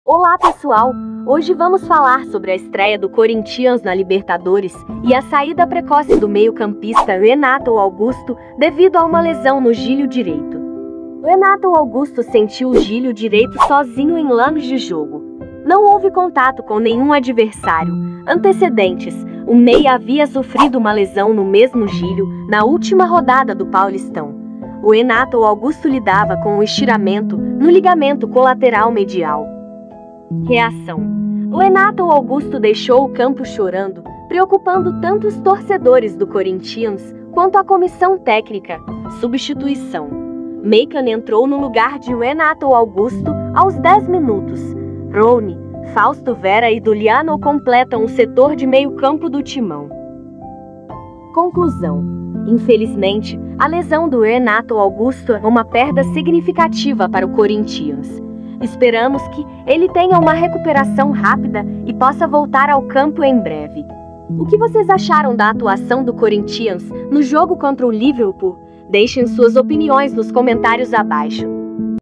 Olá pessoal, hoje vamos falar sobre a estreia do Corinthians na Libertadores e a saída precoce do meio-campista Renato Augusto devido a uma lesão no gílio direito. Renato Augusto sentiu o gílio direito sozinho em lances de jogo. Não houve contato com nenhum adversário. Antecedentes, o meia havia sofrido uma lesão no mesmo gílio na última rodada do Paulistão. O Renato Augusto lidava com um estiramento no ligamento colateral medial. Reação: o Renato Augusto deixou o campo chorando, preocupando tanto os torcedores do Corinthians quanto a comissão técnica. Substituição: Maicon entrou no lugar de Renato Augusto aos 10 minutos. Rony, Fausto Vera e Duliano completam o setor de meio-campo do timão. Conclusão: infelizmente, a lesão do Renato Augusto é uma perda significativa para o Corinthians. Esperamos que ele tenha uma recuperação rápida e possa voltar ao campo em breve. O que vocês acharam da atuação do Corinthians no jogo contra o Liverpool? Deixem suas opiniões nos comentários abaixo.